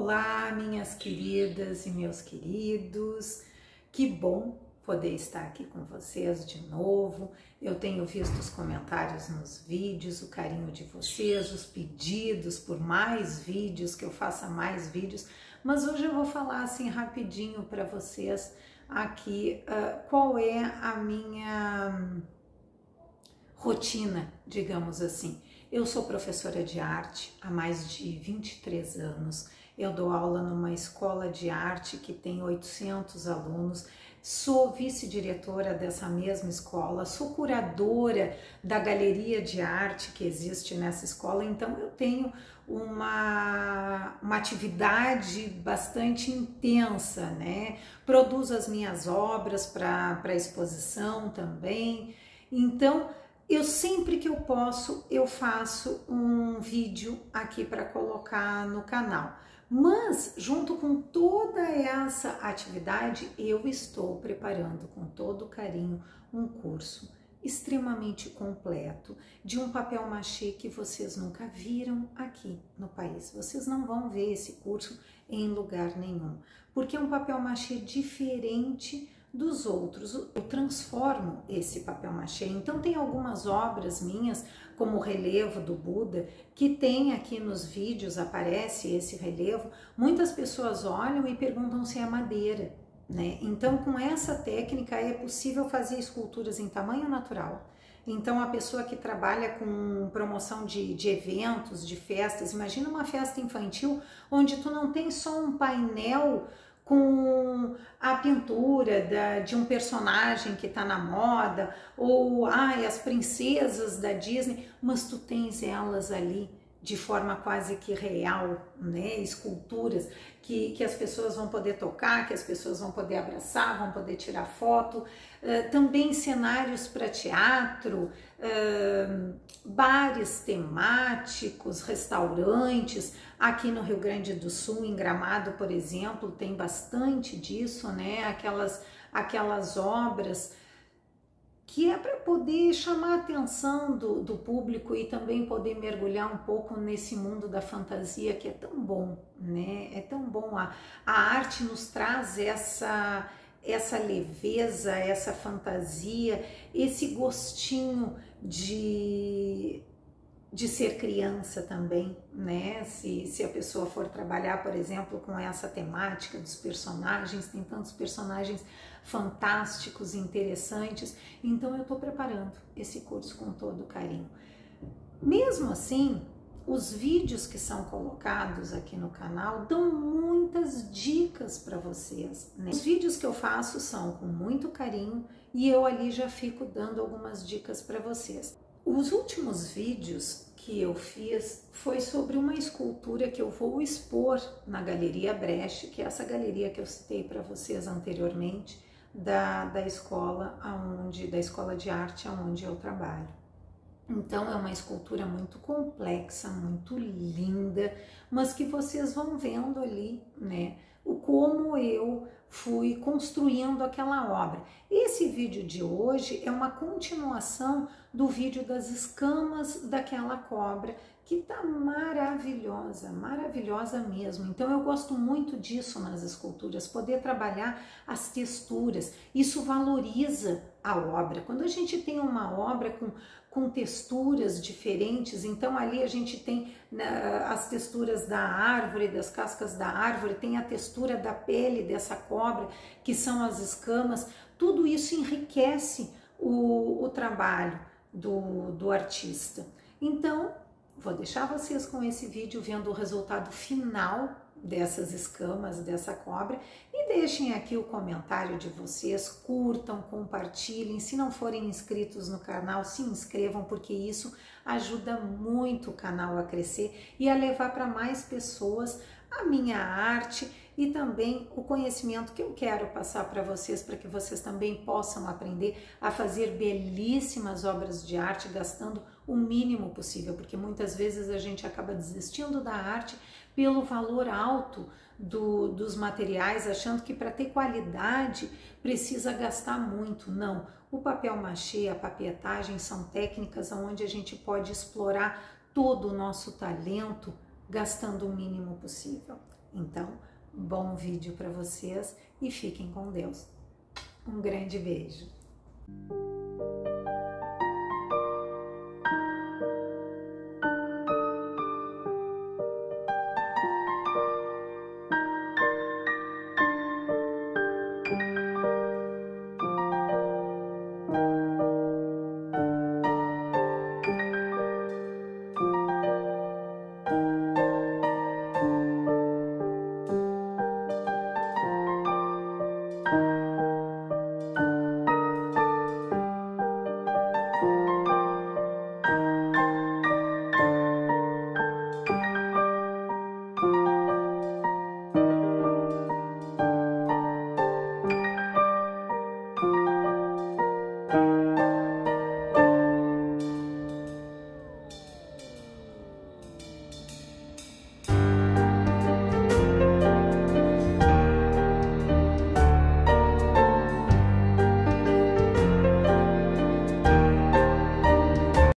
Olá, minhas queridas e meus queridos, que bom poder estar aqui com vocês de novo. Eu tenho visto os comentários nos vídeos, o carinho de vocês, os pedidos por mais vídeos, que eu faça mais vídeos, mas hoje eu vou falar assim rapidinho para vocês aqui qual é a minha rotina, digamos assim. Eu sou professora de arte há mais de 23 anos, eu dou aula numa escola de arte que tem 800 alunos, sou vice-diretora dessa mesma escola, sou curadora da galeria de arte que existe nessa escola, então eu tenho uma atividade bastante intensa, né? Produzo as minhas obras para exposição também, então eu sempre que eu posso, eu faço um vídeo aqui para colocar no canal. Mas, junto com toda essa atividade, eu estou preparando com todo carinho um curso extremamente completo de um papel machê que vocês nunca viram aqui no país. Vocês não vão ver esse curso em lugar nenhum, porque é um papel machê diferente dos outros. Eu transformo esse papel machê, então tem algumas obras minhas, como o relevo do Buda, que tem aqui nos vídeos, aparece esse relevo, muitas pessoas olham e perguntam se é madeira, né? Então com essa técnica é possível fazer esculturas em tamanho natural. Então a pessoa que trabalha com promoção de eventos, de festas, imagina uma festa infantil onde tu não tem só um painel com a pintura de um personagem que está na moda, ou as princesas da Disney, mas tu tens elas ali de forma quase que real, né? Esculturas que as pessoas vão poder tocar, que as pessoas vão poder abraçar, vão poder tirar foto, também cenários para teatro, bares temáticos, restaurantes. Aqui no Rio Grande do Sul, em Gramado, por exemplo, tem bastante disso, né? Aquelas obras que é para poder chamar a atenção do público e também poder mergulhar um pouco nesse mundo da fantasia que é tão bom, né? É tão bom. A arte nos traz essa leveza, essa fantasia, esse gostinho de ser criança também, né? Se a pessoa for trabalhar, por exemplo, com essa temática dos personagens, tem tantos personagens fantásticos, interessantes, então eu estou preparando esse curso com todo carinho. Mesmo assim, os vídeos que são colocados aqui no canal dão muitas dicas para vocês, né? Os vídeos que eu faço são com muito carinho e eu ali já fico dando algumas dicas para vocês. Os últimos vídeos que eu fiz foi sobre uma escultura que eu vou expor na Galeria Brecht, que é essa galeria que eu citei para vocês anteriormente, da escola de arte onde eu trabalho. Então é uma escultura muito complexa, muito linda, mas que vocês vão vendo ali, né, o como eu fui construindo aquela obra. Esse vídeo de hoje é uma continuação do vídeo das escamas daquela cobra, que tá maravilhosa, maravilhosa mesmo. Então eu gosto muito disso nas esculturas, poder trabalhar as texturas. Isso valoriza a obra. Quando a gente tem uma obra com texturas diferentes, então ali a gente tem as texturas da árvore, das cascas da árvore, tem a textura da pele dessa cobra, que são as escamas, tudo isso enriquece o trabalho do artista. Então, vou deixar vocês com esse vídeo vendo o resultado final dessas escamas, dessa cobra, e deixem aqui o comentário de vocês, curtam, compartilhem, se não forem inscritos no canal, se inscrevam, porque isso ajuda muito o canal a crescer e a levar para mais pessoas a minha arte e também o conhecimento que eu quero passar para vocês, para que vocês também possam aprender a fazer belíssimas obras de arte, gastando o mínimo possível, porque muitas vezes a gente acaba desistindo da arte pelo valor alto dos materiais, achando que para ter qualidade precisa gastar muito. Não, o papel machê, a papietagem são técnicas onde a gente pode explorar todo o nosso talento gastando o mínimo possível. Então, bom vídeo para vocês e fiquem com Deus. Um grande beijo.